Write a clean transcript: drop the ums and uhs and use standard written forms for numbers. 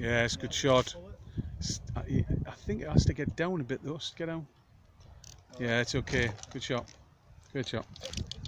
Yeah, it's a good shot. I think it has to get down a bit though. Get down. Yeah, it's okay. Good shot. Good shot.